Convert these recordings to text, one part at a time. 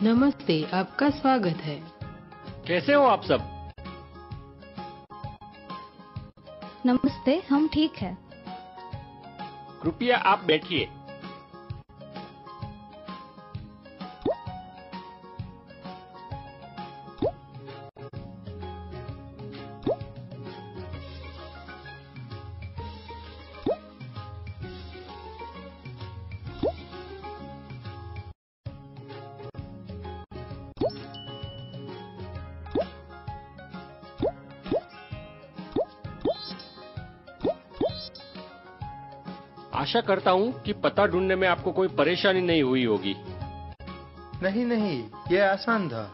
नमस्ते, आपका स्वागत है। कैसे हो आप सब? नमस्ते, हम ठीक हैं। कृपया आप बैठिए। आशा करता हूँ कि पता ढूंढने में आपको कोई परेशानी नहीं हुई होगी। नहीं नहीं, ये आसान था।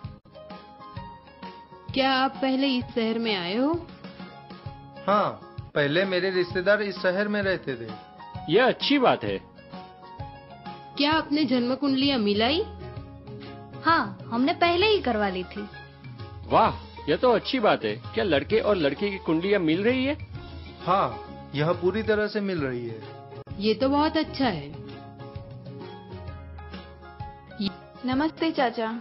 क्या आप पहले इस शहर में आए हो? हाँ, पहले मेरे रिश्तेदार इस शहर में रहते थे। यह अच्छी बात है। क्या आपने जन्म कुंडलियाँ मिलाई? हाँ, हमने पहले ही करवा ली थी। वाह, यह तो अच्छी बात है। क्या लड़के और लड़की की कुंडलियाँ मिल रही है? हाँ, यह पूरी तरह से मिल रही है। ये तो बहुत अच्छा है। नमस्ते चाचा।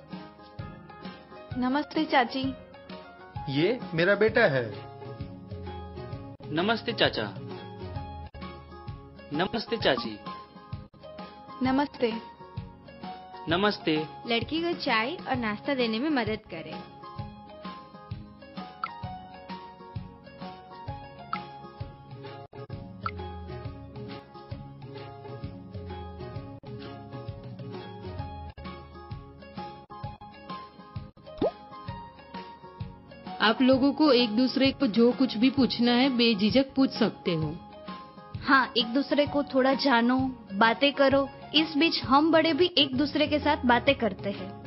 नमस्ते चाची। ये मेरा बेटा है। नमस्ते चाचा। नमस्ते चाची। नमस्ते। नमस्ते। लड़की को चाय और नाश्ता देने में मदद करें। आप लोगों को एक दूसरे को जो कुछ भी पूछना है बेझिझक पूछ सकते हो। हाँ, एक दूसरे को थोड़ा जानो, बातें करो। इस बीच हम बड़े भी एक दूसरे के साथ बातें करते हैं।